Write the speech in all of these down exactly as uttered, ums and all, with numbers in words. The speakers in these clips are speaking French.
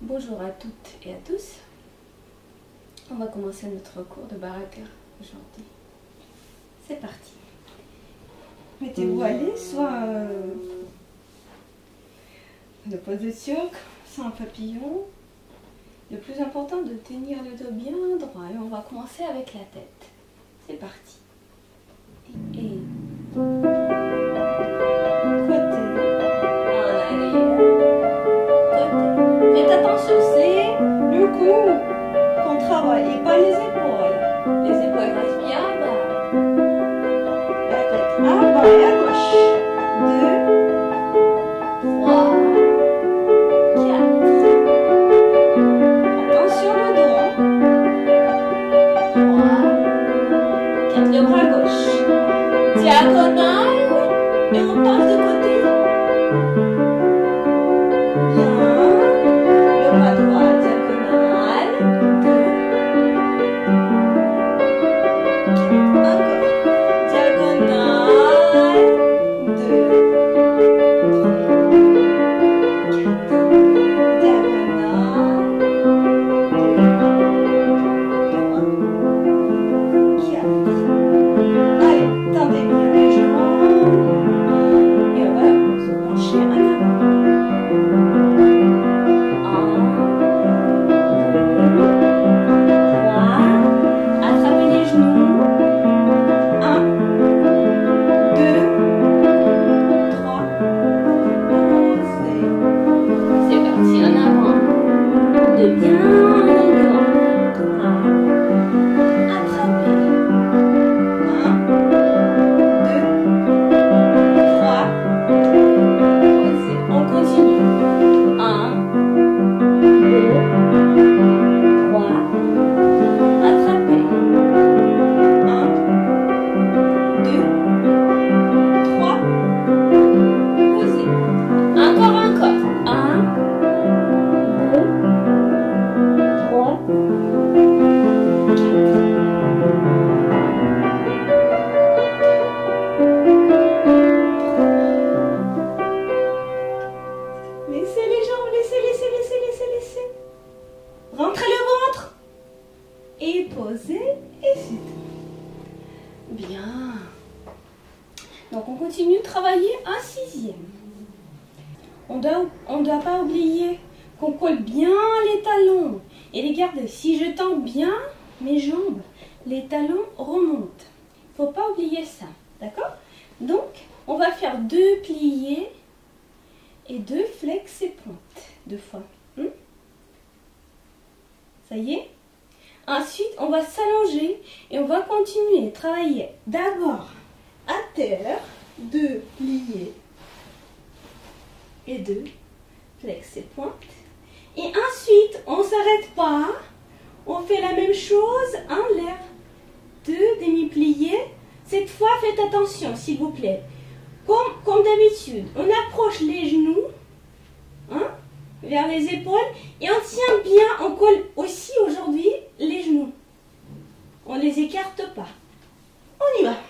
Bonjour à toutes et à tous. On va commencer notre cours de baraka aujourd'hui. C'est parti. Mettez-vous à l'aise, soit euh, de position, soit un papillon. Le plus important de tenir le dos bien droit. Et on va commencer avec la tête. C'est parti. Et côté en arrière. Côté. Faites attention, c'est le cou qu'on travaille et pas les épaules. Les épaules restent bien bas. La tête à bas et à gauche. Deux, trois, quatre. Attention le dos. Trois, quatre. Le bras gauche. Diagonale et on passe de côté. Bien. Donc on continue de travailler un sixième. On doit, on doit pas oublier qu'on colle bien les talons et les garder. Si je tends bien mes jambes, les talons remontent. Faut pas oublier ça, d'accord? Donc on va faire deux pliés et deux flex et pointes, deux fois. Hmm? Ça y est? Ensuite, on va s'allonger et on va continuer à travailler d'abord à terre, deux pliés et deux flex et pointes. Et ensuite, on ne s'arrête pas, on fait la même chose en l'air. Deux demi-pliés. Cette fois, faites attention, s'il vous plaît. Comme, comme d'habitude, on approche les genoux hein, vers les épaules et on tient bien, on colle aussi aujourd'hui les genoux. On ne les écarte pas. On y va.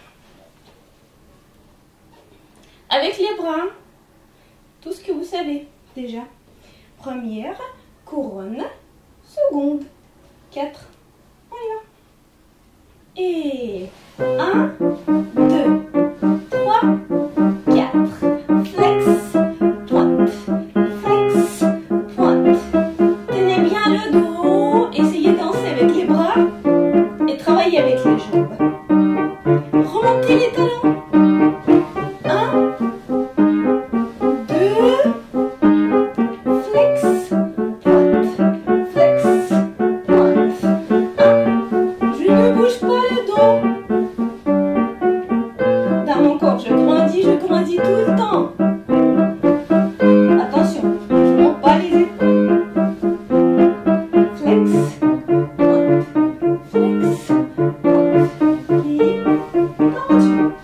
Avec les bras, tout ce que vous savez déjà. Première, couronne, seconde, quatre. On y va. Et un, deux, trois, quatre. Flex, pointe, flex, pointe. Tenez bien le dos, essayez de danser avec les bras et travaillez avec les jambes. Remontez les talons. Un, deux, flex, pointe, flex, pointe. Un, je ne bouge pas le dos. Dans mon corps, je grandis, je grandis tout le temps. Attention, je ne monte pas les épaules. Flex, pointe, flex, pointe. Et tendu.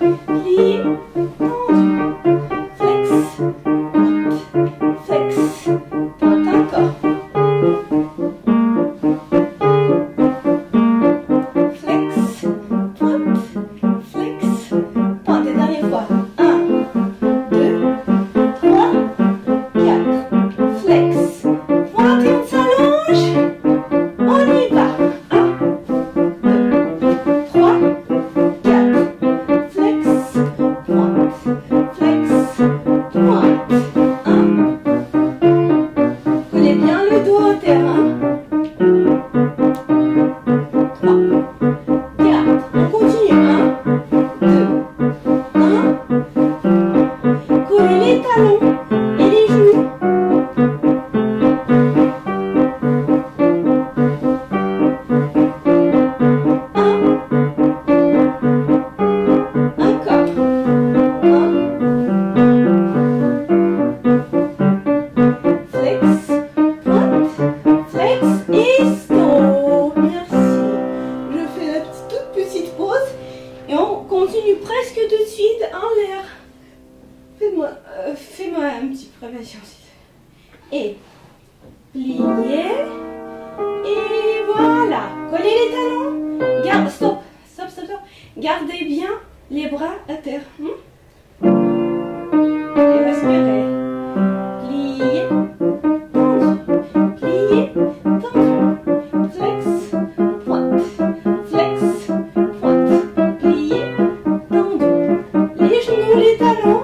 continue presque tout de suite en l'air. Fais-moi euh, fais-moi un petit préparation. Et plier. Et voilà. Collez les talons. Garde, stop. Stop, stop, stop. Gardez bien les bras à terre. Hmm? Et respirez. Plier. Tendu. Plier. Tendu. Flex. Pointe. Flex. Pointe. Plier. Tendu. Les genoux, les talons.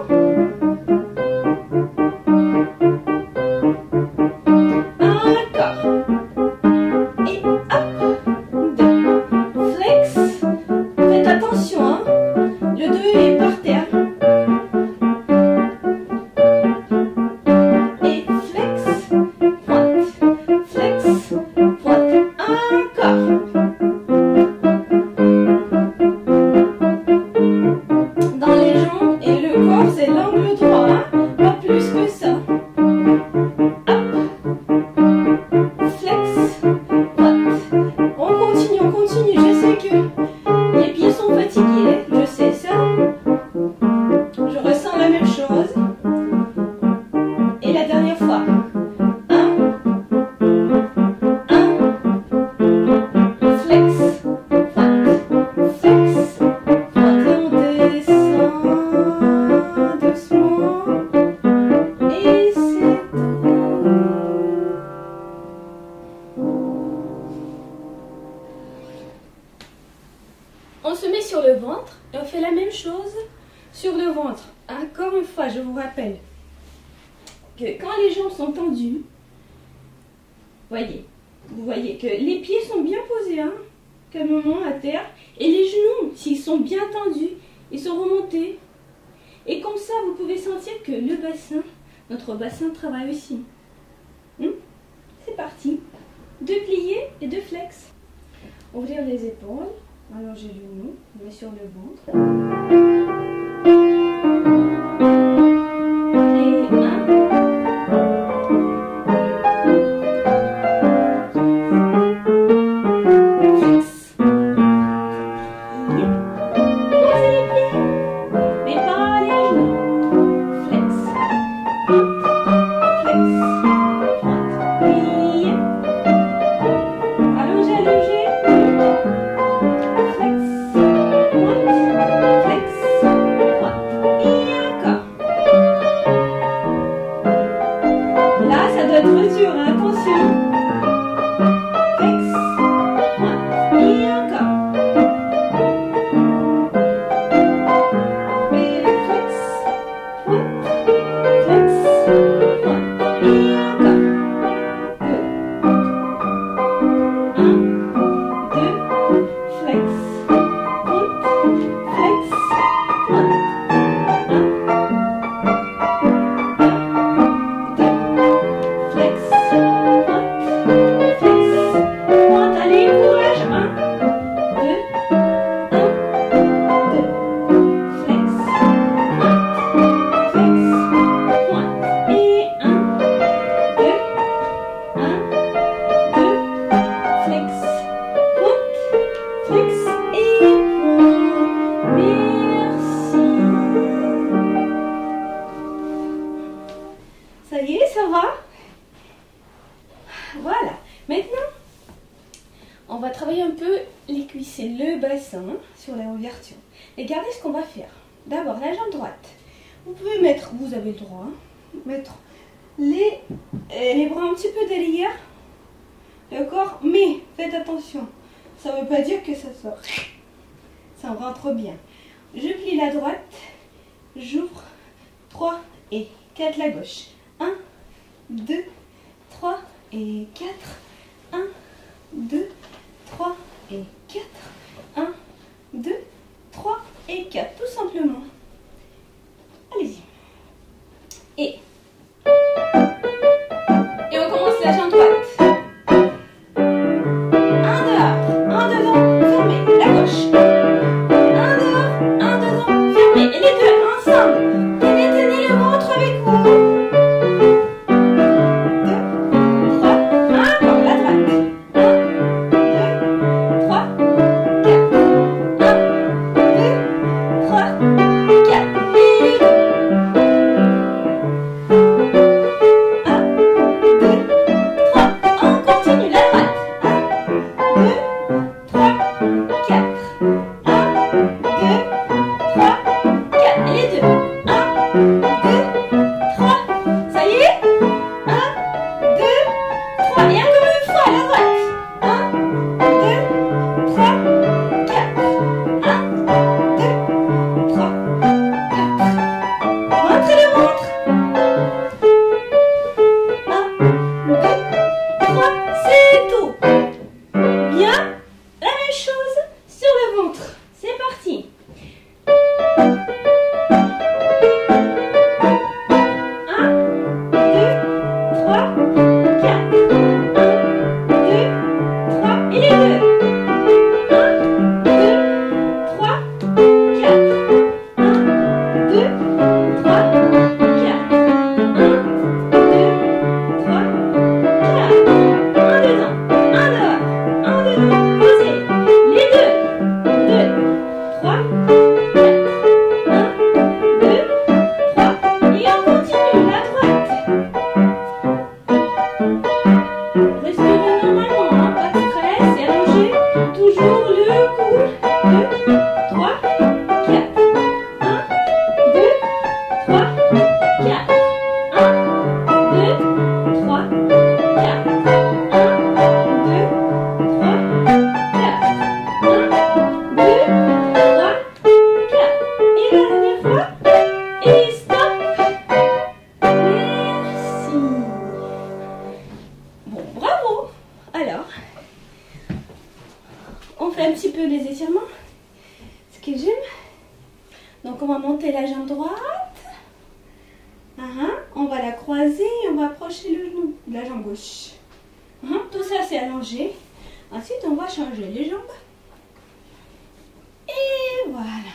On se met sur le ventre et on fait la même chose sur le ventre. Encore une fois, je vous rappelle que quand les jambes sont tendues, voyez, vous voyez que les pieds sont bien posés, hein, calmement à terre, et les genoux, s'ils sont bien tendus, ils sont remontés. Et comme ça, vous pouvez sentir que le bassin, notre bassin travaille aussi. Hum? C'est parti. Deux pliés et deux flex. Ouvrir les épaules. Allonger le genou, on met sur le ventre. Et un. Flex. Posez les pieds, mais pas les genoux. Flex. Flex. Pointe. Plier. Allonger, allonger. Ça y est, ça va? Voilà. Maintenant, on va travailler un peu les cuisses et le bassin sur la ouverture. Et regardez ce qu'on va faire. D'abord, la jambe droite. Vous pouvez mettre, vous avez le droit, mettre les, les bras un petit peu derrière. D'accord? Mais faites attention. Ça ne veut pas dire que ça sort. Ça rentre bien. Je plie la droite. J'ouvre trois et quatre la gauche. un, deux, trois et quatre. un, deux, trois et quatre. un, deux, trois et quatre. Tout simplement. Allez-y. Et. Et on commence la jambe droite. Un dehors, un dedans, fermé. La gauche. Un dehors, un dedans, fermé. Et les deux ensemble. Tenez, tenez le ventre avec vous. Deux, trois, encore la droite. Un, deux, trois, quatre. Un, deux, Donc on va monter la jambe droite. Uh-huh. On va la croiser et on va approcher le genou de la jambe gauche. Uh-huh. Tout ça c'est allongé. Ensuite on va changer les jambes. Et voilà.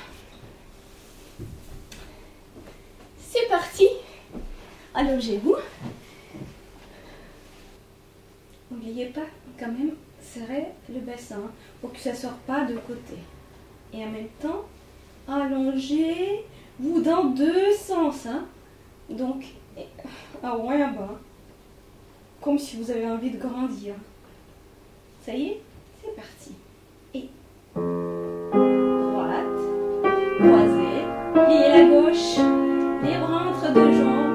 C'est parti. Allongez-vous. N'oubliez pas quand même serrer le bassin pour que ça ne sorte pas de côté. Et en même temps, allongez-vous dans deux sens. Hein. Donc, à haut et à bas. Comme si vous avez envie de grandir. Ça y est, c'est parti. Et droite, croisée, pliez la gauche, les bras entre deux jambes.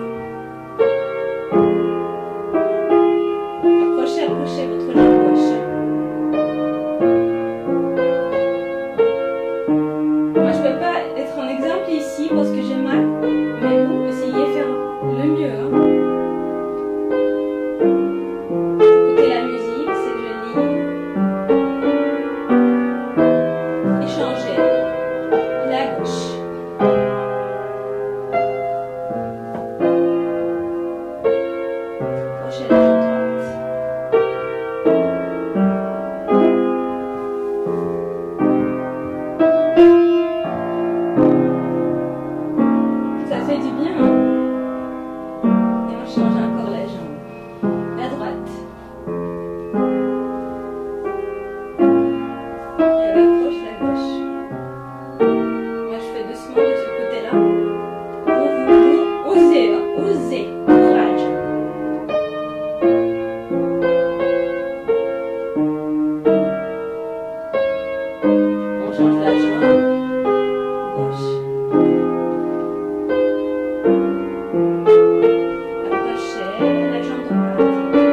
Approchez, approchez votre jambe gauche. Moi, je ne peux pas être un exemple ici parce que j'ai mal, mais vous essayez de faire le mieux. Hein. Écoutez la musique, c'est joli. Et changez la gauche. Approchez la jambe droite. Ça fait du bien, hein? Et on change encore la jambe. La droite. Et on approche la gauche. Moi je fais doucement de ce côté-là. Vous, vous, vous, osez, hein? Osez. Courage. On change la jambe. Gauche. Approchez la jambe droite.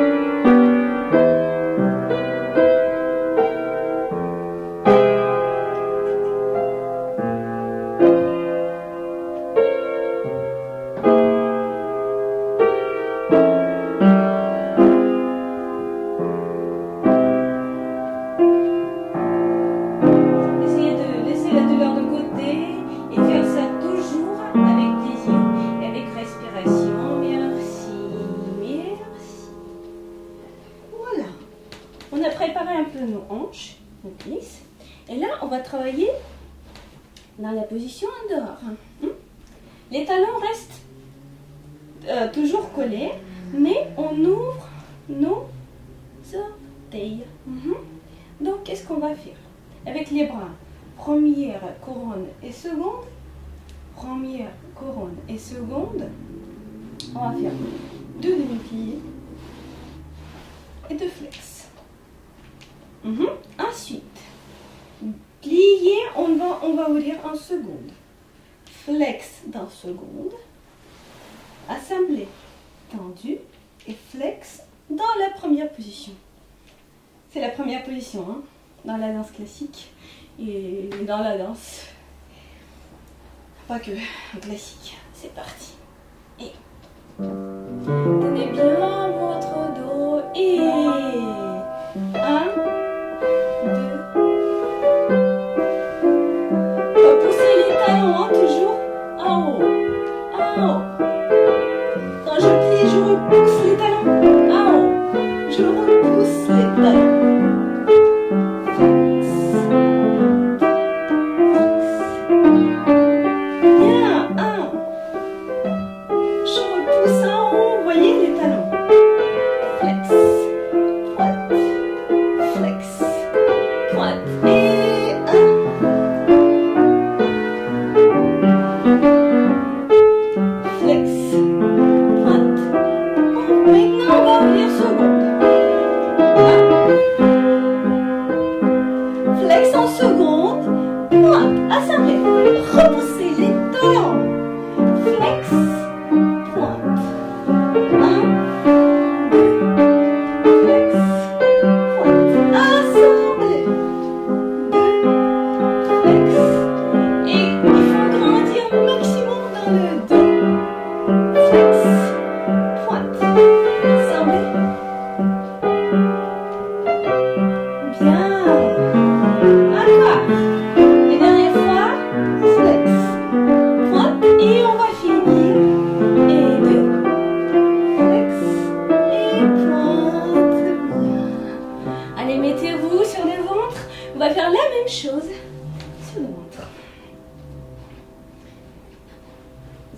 Essayez de laisser la douleur de côté et faire ça toujours avec plaisir et avec respiration. Merci, merci. Voilà. On a préparé un peu nos hanches, nos cuisses. Et là, on va travailler dans la position en dehors. Hum? Les talons restent euh, toujours collés, mais on ouvre nos orteils. Mhm. Donc, qu'est-ce qu'on va faire? Avec les bras, première couronne et seconde, première couronne et seconde, on va faire deux demi-pliés et deux flex. Mhm. Ensuite, plier, on va, on va ouvrir en seconde. Flex dans seconde, assemblé, tendu et flex dans la première position. C'est la première position, hein, dans la danse classique et dans la danse, pas que classique. C'est parti. Et tenez bien votre dos et un, deux. On va pousser les talons, hein, toujours en haut, en haut. Quand je plie, je repousse les talons en haut. Je repousse les talons. Bien, un. Je repousse en haut, vous voyez les talons.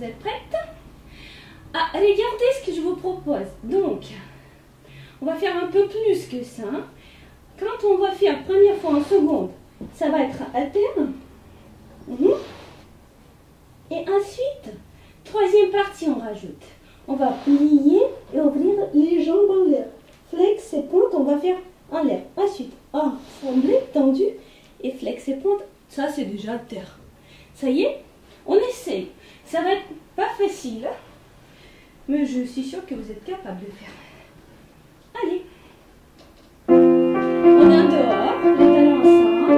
Vous êtes prêtes? Ah, regardez ce que je vous propose. Donc, on va faire un peu plus que ça. Quand on va faire première fois en seconde, ça va être alterne. Mmh. Et ensuite, troisième partie, on rajoute. On va plier et ouvrir les jambes en l'air. Flex et pointe, on va faire en l'air. Ensuite, ensemble, tendu et flex et pointe. Ça, c'est déjà à terre. Ça y est, on essaye. Ça va être pas facile, mais je suis sûre que vous êtes capable de faire. Allez. On est dehors, les talons ensemble.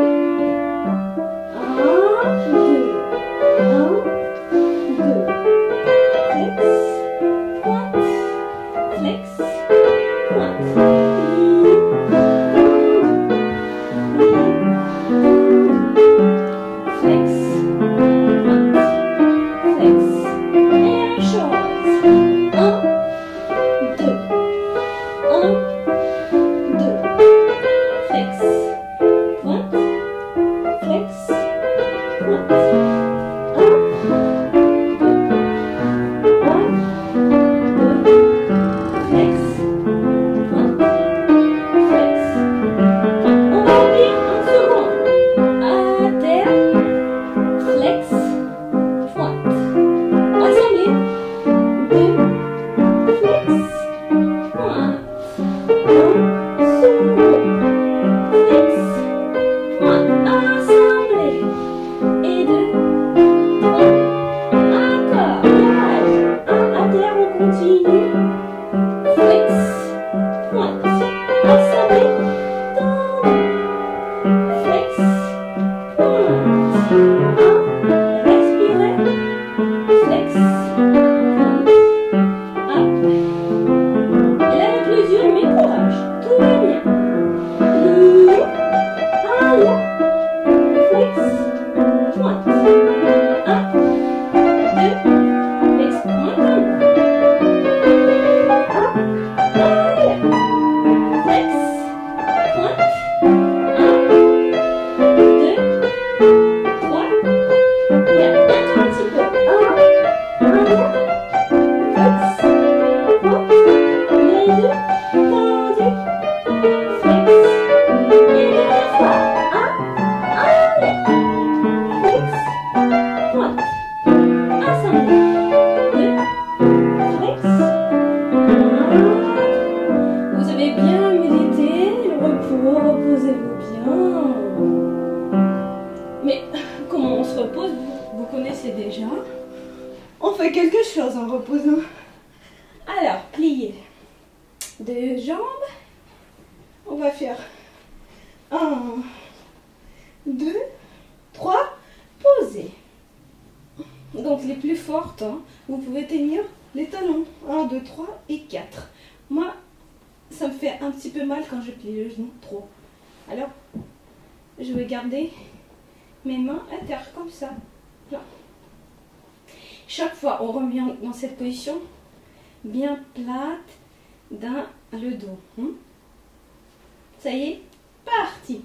Un, deux. Un, deux. Flex, pointe. Flex, pointe. Quelque chose en reposant. Alors, plier deux jambes. On va faire un, deux, trois, poser. Donc les plus fortes, hein, vous pouvez tenir les talons. un, deux, trois et quatre. Moi, ça me fait un petit peu mal quand je plie le genou trop. Alors, je vais garder mes mains à terre comme ça. Là. Chaque fois, on revient dans cette position bien plate dans le dos. Hein? Ça y est, parti.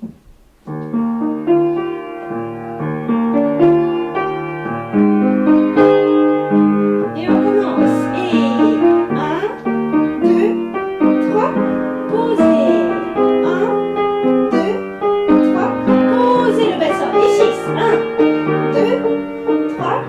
Et on commence. Et un, deux, trois, posez. un, deux, trois, posez le bassin. Et six. un, deux, trois,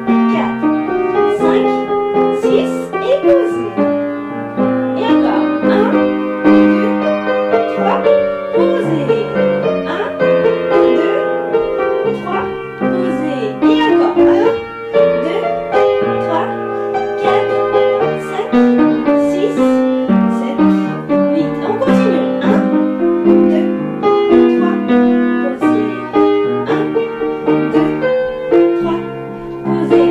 six et posez. Et encore. un, deux, trois, posez. un, deux, trois, posez. Et encore. un, deux, trois, quatre, cinq, six, sept, huit. On continue. un, deux, trois, posez. un, deux, trois, posez.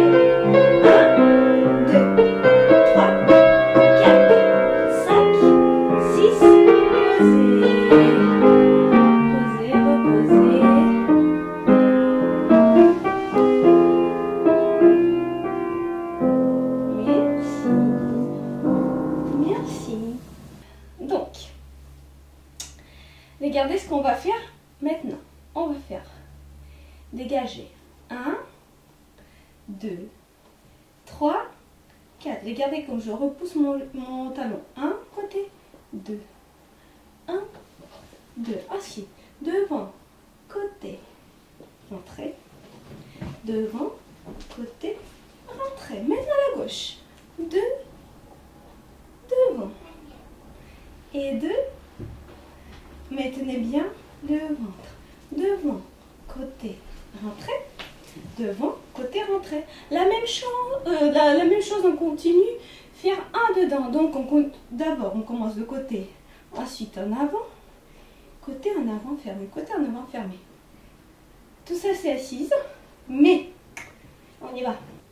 Regardez ce qu'on va faire maintenant. On va faire dégager un, deux, trois. trois, quatre. Regardez comme je repousse mon, mon talon. un côté, deux. un, deux. Ensuite, devant, côté, rentrée. Devant, côté, rentrée. Maintenant la gauche. deux, devant. Et deux. Maintenez bien le ventre. Devant, côté, rentrée. Devant, côté, rentrée. La même chose, euh, la, la même chose, on continue. Faire un dedans. Donc, on d'abord, on commence de côté. Ensuite, en avant. Côté, en avant, fermé. Côté, en avant, fermé. Tout ça, c'est assise. Mais, on y va.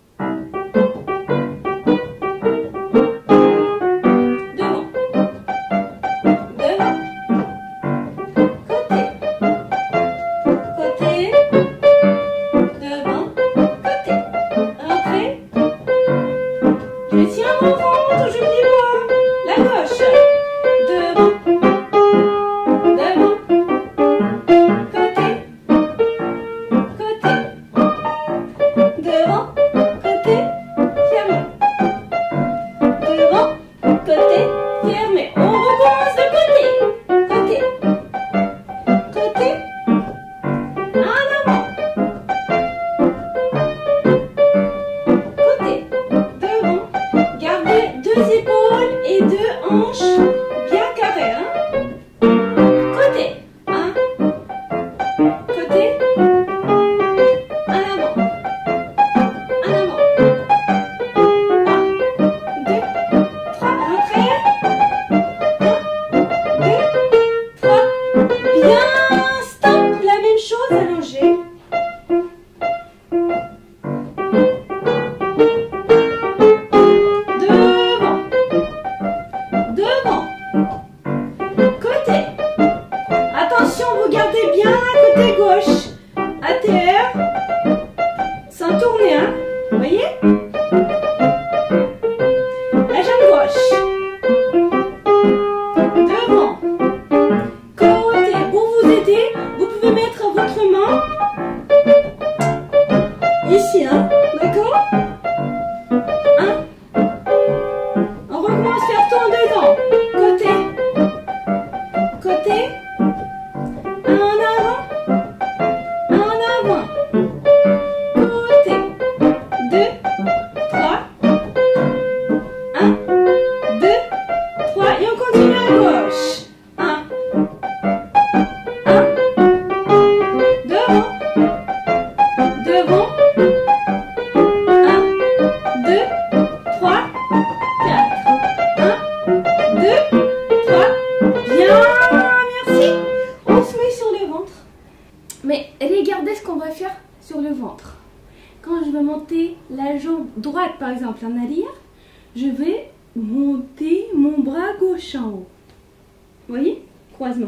La jambe droite par exemple en arrière, je vais monter mon bras gauche en haut. Vous voyez? Croisement.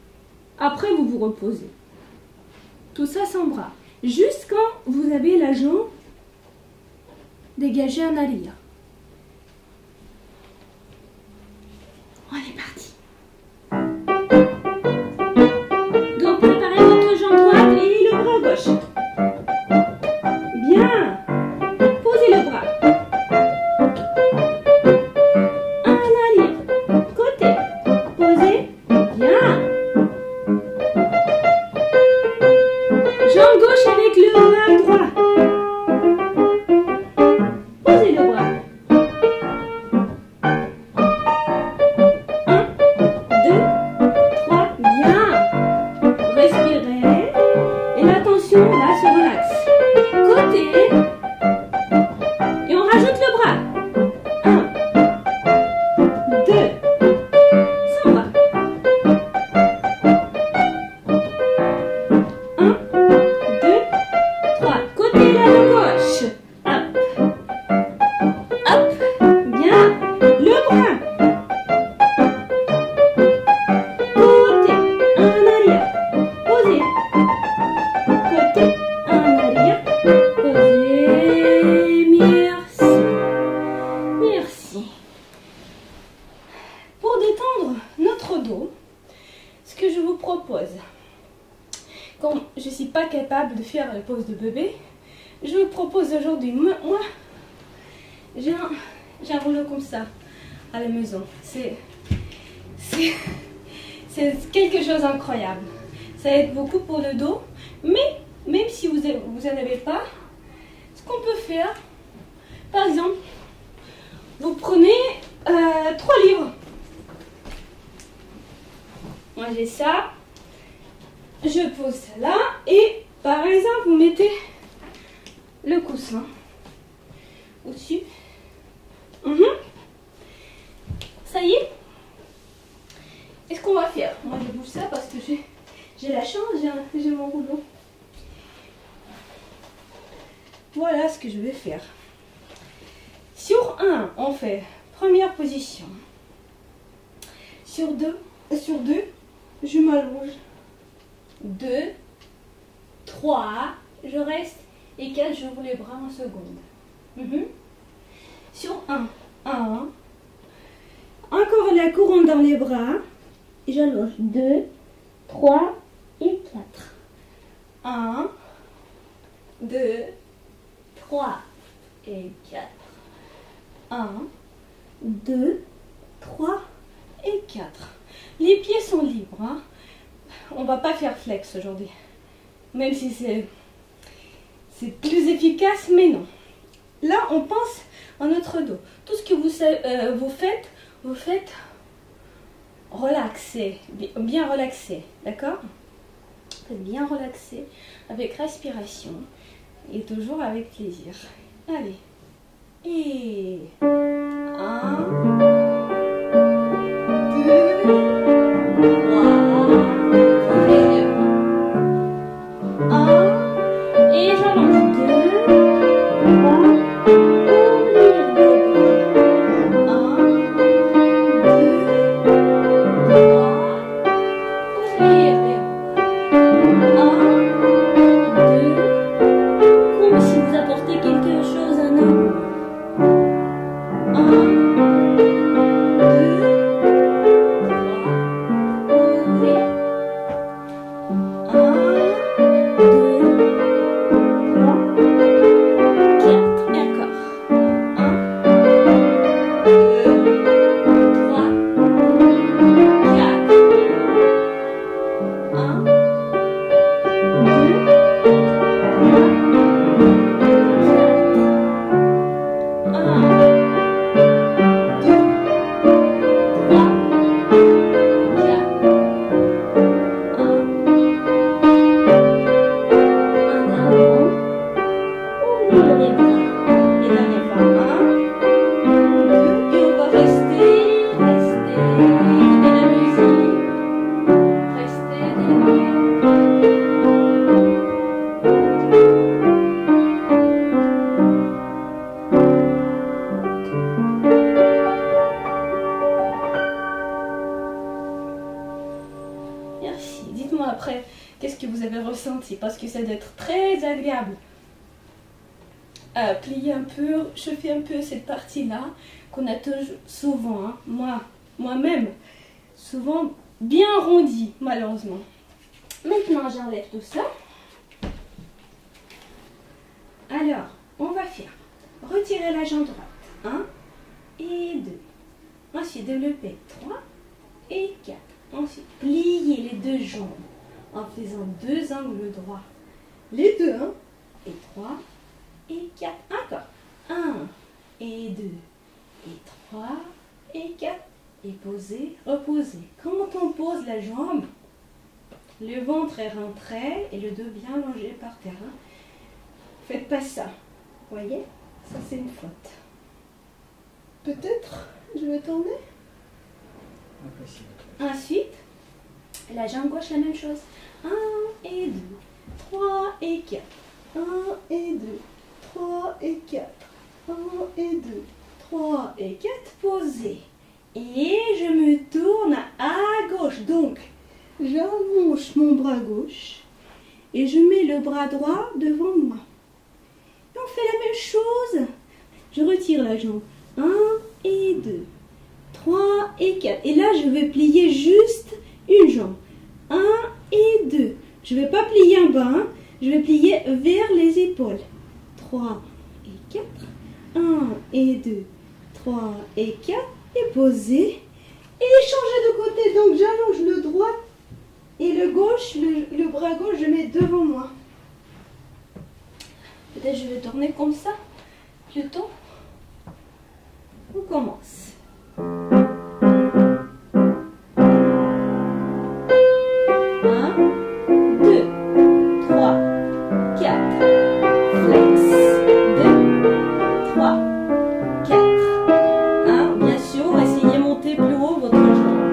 Après vous vous reposez. Tout ça sans bras. Juste quand vous avez la jambe dégagée en arrière. On est parti. Donc préparez votre jambe droite et le bras gauche. Bien. Posez le bras. En arrière. Côté. Posez. Bien. Jambe gauche avec le bras droit. Posez le bras. Un, deux, trois. Bien. Respirez. Et la tension là se relaxe. Côté. Et on rajoute le bras. Un, deux, sans bras. Un, deux, trois. Côté là de gauche. Hop. Hop. Bien. Le bras. Côté. En arrière. Posez. Côté. En arrière. Posez. Merci. Merci. Pour détendre notre dos, ce que je vous propose, quand je ne suis pas capable de faire la pose de bébé, je vous propose aujourd'hui, moi, J'ai un, j'ai un rouleau comme ça à la maison. C'est c'est quelque chose d'incroyable. Ça aide beaucoup pour le dos. Mais même si vous vous en avez pas, ce qu'on peut faire, par exemple, vous prenez euh, trois livres. Moi j'ai ça. Je pose ça là et par exemple vous mettez le coussin au-dessus. Mmh. Ça y est. Et ce qu'on va faire, moi je bouge ça parce que j'ai la chance, j'ai mon rouleau. Voilà ce que je vais faire. Sur un, on fait première position. Sur deux, sur deux, je m'allonge. deux, trois, je reste. Et quatre, j'ouvre les bras en seconde. Mmh. Sur un, un. Encore la couronne dans les bras. Et j'allonge. deux, trois et quatre. un, deux, trois et quatre. un, deux, trois et quatre. Les pieds sont libres. Hein. On va pas faire flex aujourd'hui. Même si c'est c'est plus efficace, mais non. Là, on pense à notre dos. Tout ce que vous, euh, vous faites, vous faites relaxer, bien relaxer, d'accord? Bien relaxer avec respiration et toujours avec plaisir. Allez. Et un, deux, trois, et un. Et j'allonge deux, trois, ouvrir les bras. Un, deux, trois, ouvrir les bras. Un, deux, comme si vous apportez quelque chose à un homme. Un, deux, trois, ouvrir. Un, après, qu'est-ce que vous avez ressenti? Parce que ça doit être très agréable. Euh, plier un peu, chauffer un peu cette partie-là, qu'on a toujours, souvent, hein, moi, moi-même, souvent bien arrondi, malheureusement. Maintenant, j'enlève tout ça. Alors, on va faire retirer la jambe droite. un et deux. Ensuite, développer trois et quatre. Ensuite, plier les deux jambes en faisant deux angles droits. Les deux, un et trois et quatre. Encore. un et deux et trois et quatre. Et poser, reposer. Quand on pose la jambe, le ventre est rentré et le dos bien allongé par terre. Faites pas ça. Vous voyez? Ça, c'est une faute. Peut-être, je vais tourner. Ensuite, la jambe gauche, la même chose. un et deux, trois et quatre. un et deux, trois et quatre. un et deux, trois et quatre. Posez. Et je me tourne à gauche. Donc, j'allonge mon bras gauche et je mets le bras droit devant moi. Et on fait la même chose. Je retire la jambe. un et deux, trois et quatre. Et là, je vais plier juste une jambe. un et deux. Je ne vais pas plier en bas. Hein. Je vais plier vers les épaules. trois et quatre. un et deux, trois et quatre. Et poser. Et changer de côté. Donc j'allonge le droit et le gauche, le, le bras gauche, je mets devant moi. Peut-être je vais tourner comme ça. Plutôt. On commence. un, deux, trois, quatre. Flex. deux, trois, quatre. un. Bien sûr, on va essayer de monter plus haut votre jambe.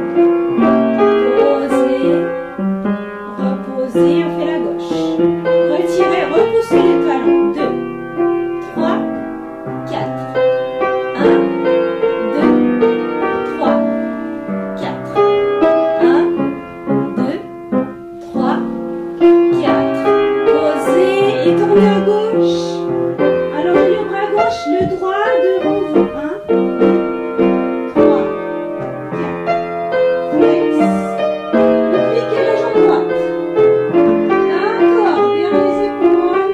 Posez. Reposez. On fait la gauche. Retirez. Repoussez les talons. deux, trois, quatre. un, deux, trois, quatre. un, deux, trois, quatre. Posez et tournez à gauche. Allongez le bras gauche, le droit devant vous. un, deux, trois, quatre. Flex. Pliquez la jambe droite. Encore, bien les épaules.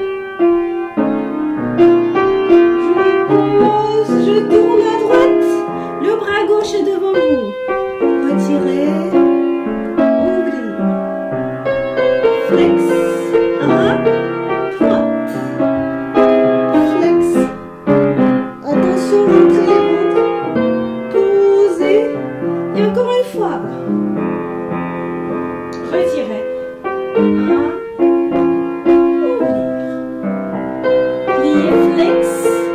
Je pose, je tourne à droite. Le bras gauche est devant vous. Retirez. Ouvrez. Flex. un, droite. Flex. Attention, rentrez les ventres. Posez. Et encore une fois. Retirez. un. Ouvrir. Pliez, flex.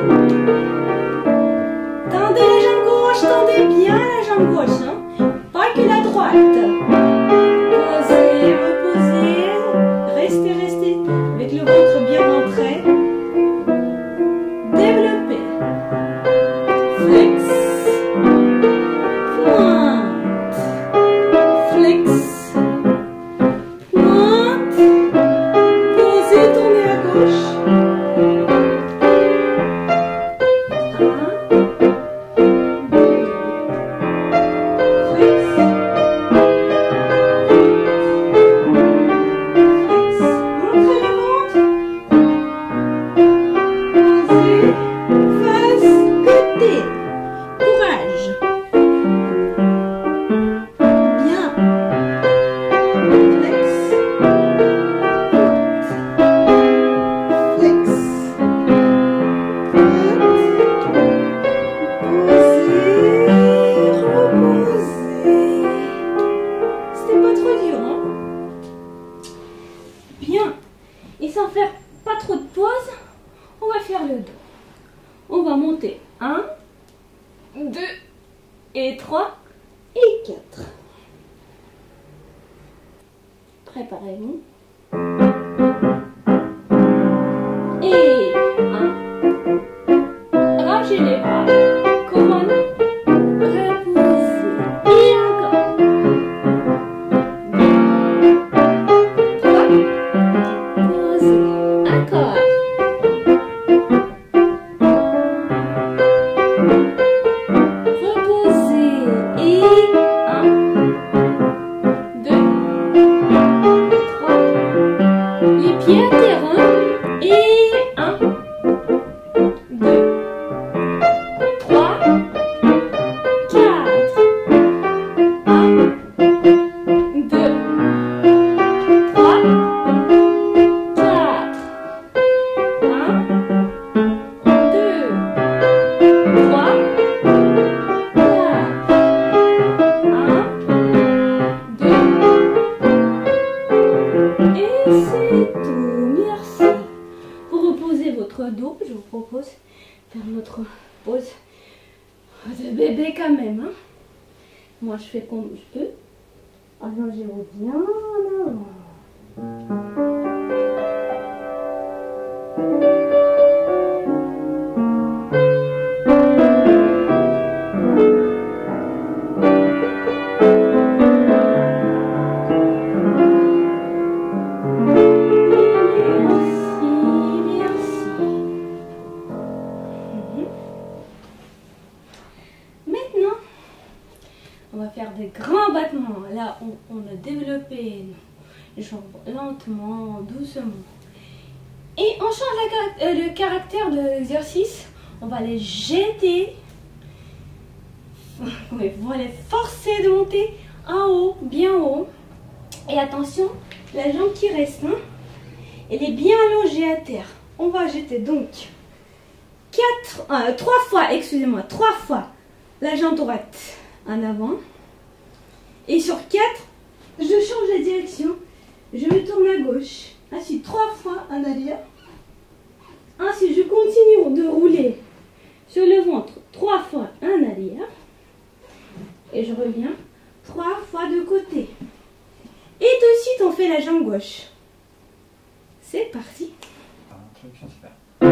Tendez la jambe gauche, tendez bien la jambe gauche. Hein. Pas que la droite. Posez, reposez. Restez, restez. Avec le ventre bien rentré. Développez. Flex. Pointe. Flex. Pointe. Posez, tournez à gauche. un, deux, flex. Flex. Rentrez le ventre. Posez. Face, côté. Courage. Bien. Flex. Flex. Posez. Reposez. C'était pas trop dur, hein? Bien. Et sans faire pas trop de pause, on va faire le dos. On va monter un, deux et trois et quatre. Préparez-vous. Et un. Rangez les bras. Couronne. Reposez. Et encore. Trois. Posez. Encore. Reposez. Et un. Deux. Trois. Les pieds à terre. Et un. Deux. Trois. Quatre. Un. Deux. Trois. Quatre. Un. Deux. Trois. Quatre. Un. Deux. Et c'est tout. Merci. Pour reposer votre dos, je vous propose de faire notre pause de bébé quand même. Hein. Moi, je fais comme je peux. Allongez-vous bien en avant. Merci, merci. Mhm. Maintenant, on va faire des grands battements. Là, on, on a développé nos jambes lentement, doucement. Et on change la, euh, le caractère de l'exercice. On va les jeter. On va les forcer de monter en haut, bien haut. Et attention, la jambe qui reste, hein, elle est bien allongée à terre. On va jeter donc quatre, euh, trois fois, excusez-moi, trois fois la jambe droite en avant. Et sur quatre, je change la direction. Je me tourne à gauche. Ensuite, trois fois en arrière. Ensuite, je continue de rouler sur le ventre trois fois en arrière. Et je reviens trois fois de côté. Et tout de suite, on fait la jambe gauche. C'est parti. Et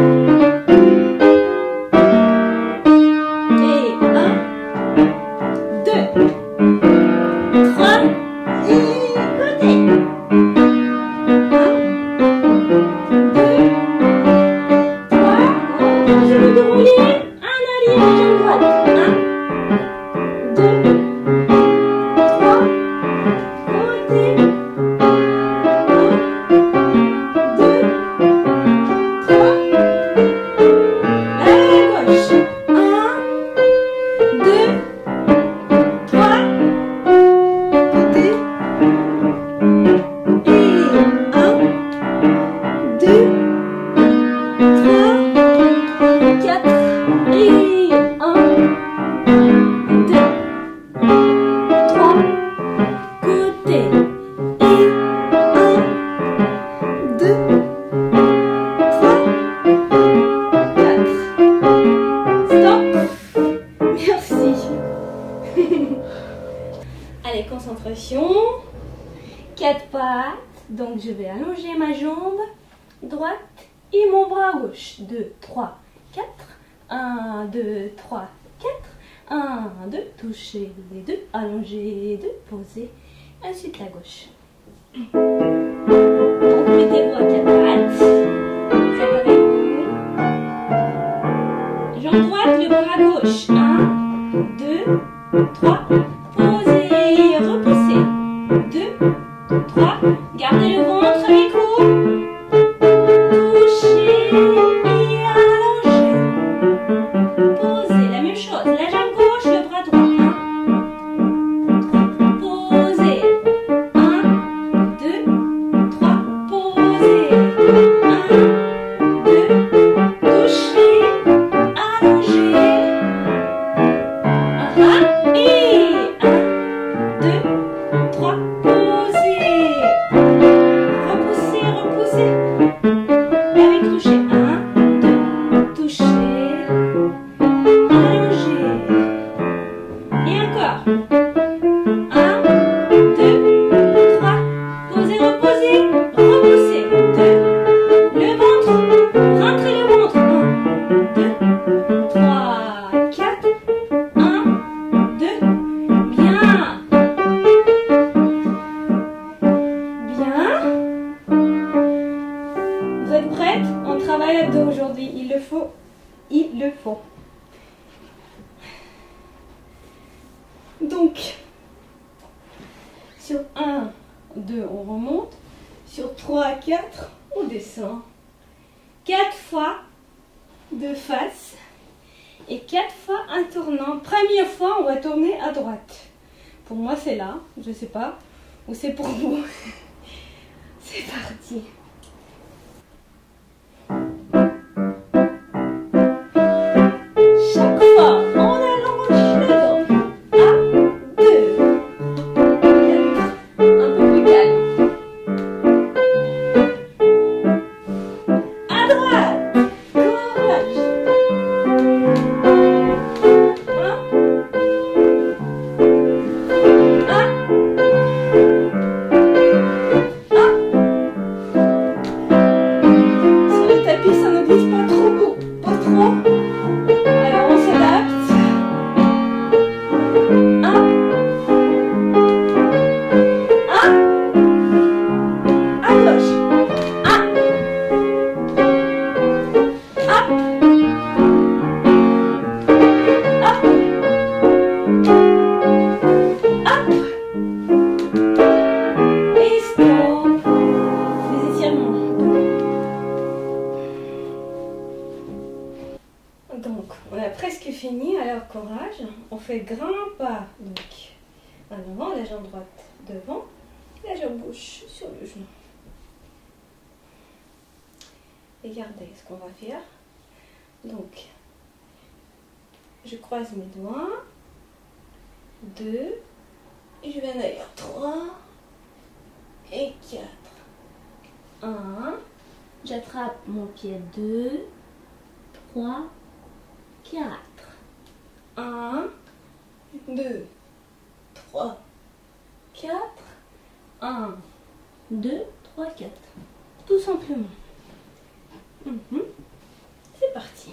un, deux, trois, et côté. Un, deux, trois, on continue de rouler en arrière, jambe droite. Un, deux, trois, côté. Allez, concentration. Quatre pattes. Donc, je vais allonger ma jambe droite et mon bras gauche. deux, trois, quatre. un, deux, trois, quatre. un, deux, toucher les deux. Allonger les deux. Poser. Ensuite, la gauche. Donc, mettez-vous à quatre pattes. Jambe droite, le bras gauche. un, deux, trois. Posez, repoussez. deux, trois. Gardez le ventre avec vous. Touchez et allongez. Posez, la même chose. La jambe gauche, le bras droit. un, posez. un, deux, trois. Posez. un, deux, touchez, allongez. Ah, et un, deux, trois, posez. Repoussez, repoussez. Et avec toucher. un, deux, toucher. Allongez. Et encore. un, deux, trois. Posez, reposez. Repoussez. deux. Le ventre. Rentrez le ventre. un, deux, trois, quatre. un, deux. Bien. Bien. Vous êtes prêtes? On travaille abdos aujourd'hui. Il le faut. Il le faut. Donc, sur un, deux, on remonte. Sur trois, quatre, on descend. quatre fois de face. Et quatre fois en tournant. Première fois, on va tourner à droite. Pour moi, c'est là. Je sais pas. Ou c'est pour vous. C'est parti. Chaque fois, on allonge le dos. un, deux, quatre. Un peu plus calme. À droite. Courage. Un. Un. Un. Donc, on a presque fini, alors courage. On fait grand pas. Donc, en avant, la jambe droite devant, la jambe gauche sur le genou. Regardez ce qu'on va faire. Donc, je croise mes doigts. Deux. Et je vais en ailleurs. Trois. Et quatre. Un. J'attrape mon pied. Deux. Trois. Quatre. Un. Deux. Trois. Quatre. Un. Deux. Trois. Quatre. Tout simplement. Mm-hmm. C'est parti.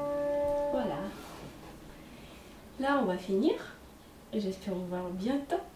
Là, on va finir. J'espère vous voir bientôt.